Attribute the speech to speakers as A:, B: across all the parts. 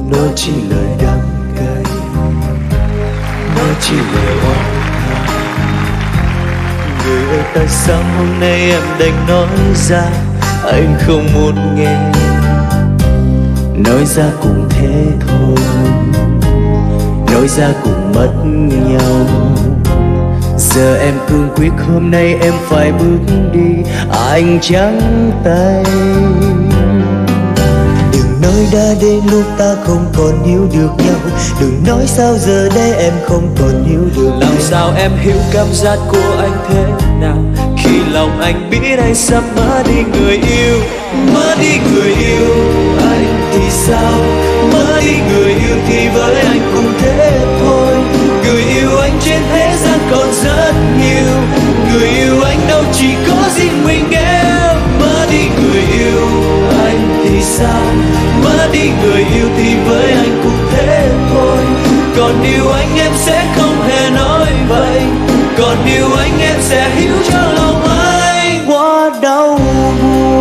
A: nói chỉ lời đắng cay, nói chỉ lời oán than. Người ơi tại sao hôm nay em đành nói ra anh không muốn nghe, nói ra cũng thế thôi, nói ra cũng mất nhau. Giờ em cương quyết hôm nay em phải bước đi, anh trắng tay. Đừng nói đã đến lúc ta không còn yêu được nhau, đừng nói sao giờ đây em không còn yêu được.
B: Làm sao em hiểu cảm giác của anh thế nào, khi lòng anh biết anh sắp mất đi người yêu.
A: Mất đi người yêu, anh thì sao? Mất đi người yêu thì với anh cũng thế thôi. Người yêu anh trên thế gian còn rất nhiều, người yêu anh đâu chỉ có riêng mình em. Mất đi người yêu, anh thì sao? Mất đi người yêu thì với anh cũng thế thôi. Còn yêu anh em sẽ không hề nói vậy, còn yêu anh em sẽ hiểu cho lòng anh quá đau buồn.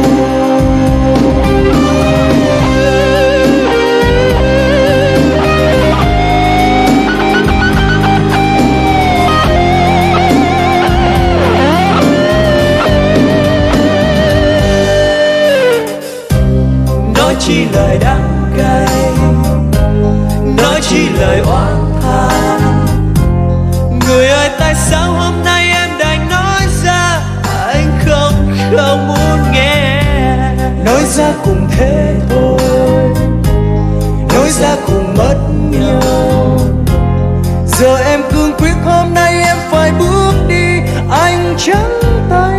A: Nói chỉ lời đắng cay, nói chỉ lời oán than. Người ơi tại sao hôm nay em đành nói ra anh không muốn nghe. Nói ra cũng thế thôi, nói ra cũng mất nhau. Giờ em cương quyết hôm nay em phải bước đi, anh trắng tay.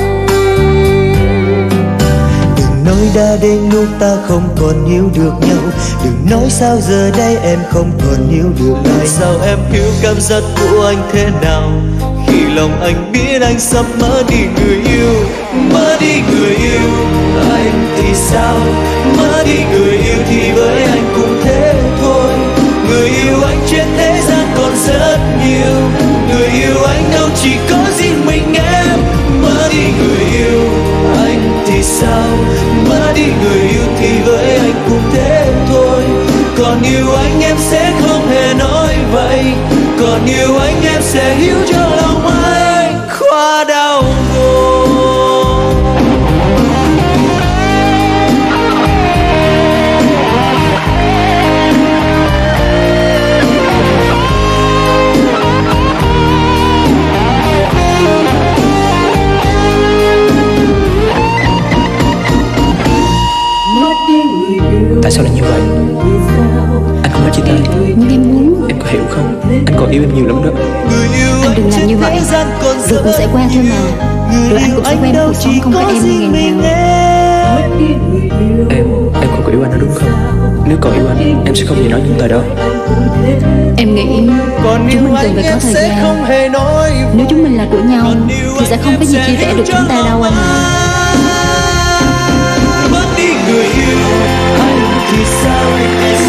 A: Nói đã đến lúc ta không còn yêu được nhau, đừng nói sao giờ đây em không còn yêu được ai. Sao em hiểu cảm giác của anh thế nào, khi lòng anh biết anh sắp mất đi người yêu. Mất đi người yêu, anh thì sao? Mất đi người yêu thì với anh cũng thế thôi. Người yêu anh trên thế gian còn rất nhiều, người yêu anh đâu chỉ có riêng mình em. Mất đi người yêu, anh thì sao? Mất đi người yêu thì với anh cũng thế thôi. Còn yêu anh em sẽ không hề nói vậy, còn yêu anh em sẽ hiểu cho lòng anh quá đau buồn.
B: Tại sao lại như vậy? Anh không nói chia tay.
C: Nhưng em muốn.
B: Em có hiểu không? Anh còn yêu em nhiều lắm đó.
C: Anh đừng làm như vậy. Rồi cũng sẽ qua thôi mà. Rồi anh cũng sẽ quen cuộc sống không có em ngày nào.
B: Em không có yêu anh đó đúng không? Nếu còn yêu anh, em sẽ không gì nói những lời đó.
C: Em nghĩ chúng mình cần phải có thời gian. Nếu chúng mình là của nhau thì sẽ không có gì chia rẽ được chúng ta đâu anh ạ.
A: Mất đi người yêu, anh thì sao?